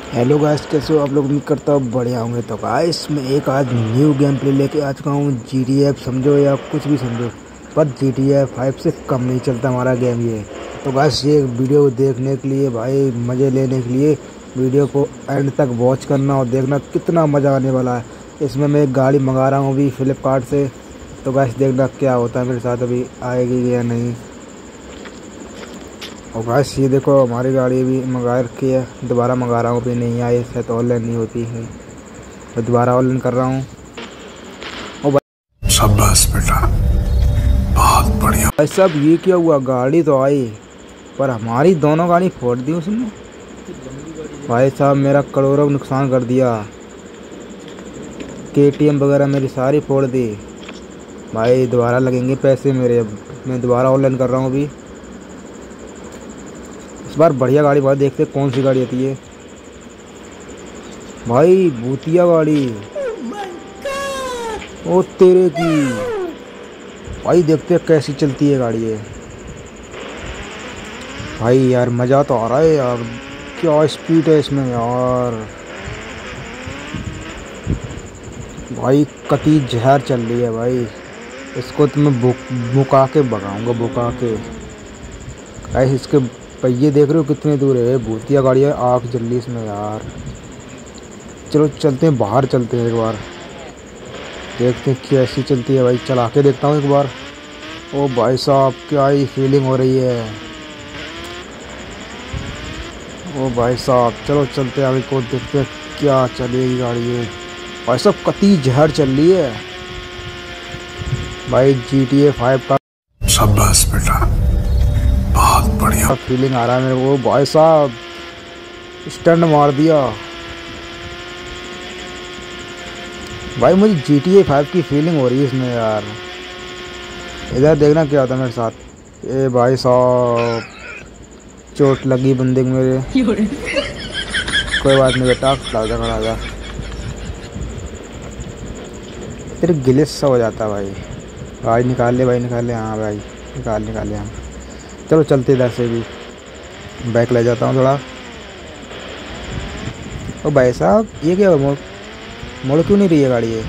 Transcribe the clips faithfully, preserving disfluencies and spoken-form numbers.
Hello guys, कैसे हो आप लोग? उम्मीद करता हूँ बढ़िया होंगे। तो गाइस मैं एक आज न्यू गेम प्ले लेके आ चुका हूँ। जी टी एफ समझो या कुछ भी समझो, पर जी टी एफ फाइव से कम नहीं चलता हमारा गेम ये। तो गाइस ये वीडियो देखने के लिए, भाई मज़े लेने के लिए वीडियो को एंड तक वॉच करना और देखना कितना मज़ा आने वाला है। इसमें मैं एक गाड़ी मंगा रहा हूँ अभी फ्लिपकार्ट से। तो गाइस देखना क्या होता है मेरे साथ, अभी आएगी या नहीं। और गाइस ये देखो हमारी गाड़ी भी मंगा रखी है, दोबारा मंगा रहा हूँ, अभी नहीं आई, शायद ऑनलाइन नहीं होती है, मैं दोबारा ऑनलाइन कर रहा हूँ। और भाई शाबाश बेटा, बहुत बढ़िया। भाई साहब ये क्या हुआ, गाड़ी तो आई पर हमारी दोनों गाड़ी फोड़ दी उसने। भाई साहब मेरा करोड़ों का नुकसान कर दिया, के टी एम वगैरह मेरी सारी फोड़ दी। भाई दोबारा लगेंगे पैसे मेरे, अब मैं दोबारा ऑनलाइन कर रहा हूँ अभी। इस बार बढ़िया गाड़ी, भाई देखते कौन सी गाड़ी आती है। भाई भूतिया गाड़ी, ओ तेरे की। भाई देखते कैसी चलती है गाड़ी है। भाई यार मज़ा तो आ रहा है यार, क्या स्पीड है इसमें यार। भाई कती जहर चल रही है भाई, इसको तो मैं बुक बुका के भगाऊंगा, बुका के। ऐसे इसके पहिए देख रहे हो कितने दूर है, भूतिया गाड़ी है, आग जल रही इसमें यार। चलो चलते हैं, बाहर चलते हैं एक बार, देखते हैं कैसी चलती है। भाई चला के देखता हूँ एक बार। ओ भाई साहब क्या ही फीलिंग हो रही है। ओ भाई साहब चलो चलते हैं अभी को, देखते हैं क्या चलेगी गाड़ी है। भाई साहब कती जहर चल रही है भाई, जी टी ए फाइव का। शाबाश बेटा, बहुत बढ़िया फीलिंग आ रहा है मेरे को। भाई साहब स्टंट मार दिया भाई, मुझे जी टी ए फाइव की फीलिंग हो रही है इसमें यार। इधर देखना क्या होता है मेरे साथ। ए भाई साहब चोट लगी बंदे को मेरे। कोई बात नहीं बेटा, खड़ा जा खड़ा जा, तेरे गिलिस सा हो जाता है भाई। भाई निकाल ले, भाई निकाल ले, हाँ भाई निकाल निकाल ले। हाँ चलो चलते इधर से भी, बैक ले जाता हूँ थोड़ा। ओ भाई साहब ये क्या मोड़ मोड़ क्यों नहीं रही है गाड़ी ये?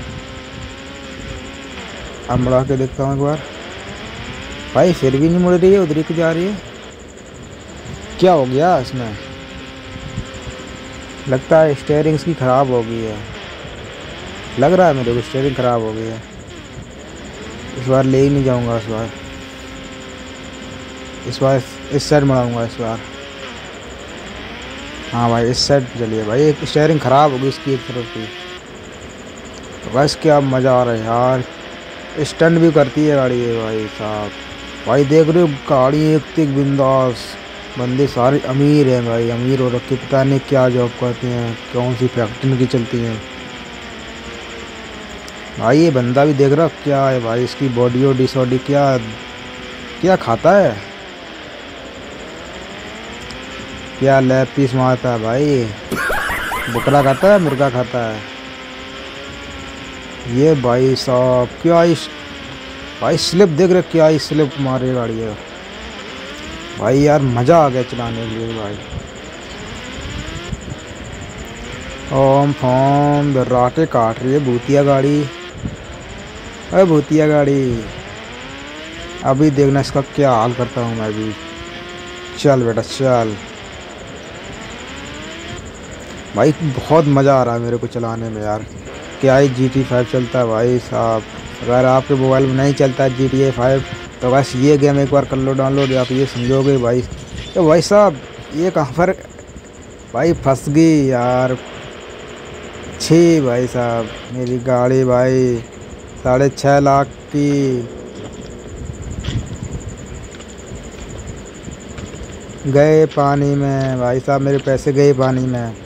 अब मुड़ा के देखता हूँ एक बार। भाई फिर भी नहीं मुड़ रही है, उधर ही जा रही है। क्या हो गया इसमें? लगता है स्टीयरिंग की ख़राब हो गई है, लग रहा है मेरे को स्टीयरिंग ख़राब हो गई है। इस बार ले ही नहीं जाऊंगा, इस बार इस बार इस साइड मड़ाऊंगा इस बार। हाँ भाई इस साइड चलिए भाई, एक स्टीयरिंग ख़राब हो गई इसकी एक तरफ की। तो बस क्या मज़ा आ रहा है यार, स्टंट भी करती है गाड़ी है भाई साहब। भाई देख रहे हो गाड़ी एक तिक बिंदास, बंदे सारे अमीर हैं भाई, अमीर हो रखे, पता नहीं क्या जॉब करते हैं, कौन सी फैक्ट्री की चलती हैं भाई। ये बंदा भी देख रहा क्या है भाई, इसकी बॉडी वॉडी सॉडी क्या क्या खाता है, क्या लैब पीस मारता है भाई। बकरा खाता है, मुर्गा खाता है ये भाई साहब। क्या इस भाई स्लिप देख रहे, क्या स्लिप मारे गाड़ी है भाई यार, मज़ा आ गया चलाने के लिए भाई। ओम फोम राटे काट रही है भूतिया गाड़ी। अरे भूतिया गाड़ी, अभी देखना इसका क्या हाल करता हूँ मैं अभी। चल बेटा चल भाई, बहुत मज़ा आ रहा है मेरे को चलाने में यार। क्या ही जी टी फाइव चलता है भाई साहब। अगर आपके मोबाइल में नहीं चलता है जी टी ए फाइव तो बस ये गेम एक बार कर लो डाउनलोड, आप ये समझोगे भाई। तो भाई साहब ये कहाँ पर भाई फंस गई यार। छी भाई साहब मेरी गाड़ी भाई, साढ़े छः लाख की, गए पानी में भाई साहब, मेरे पैसे गए पानी में।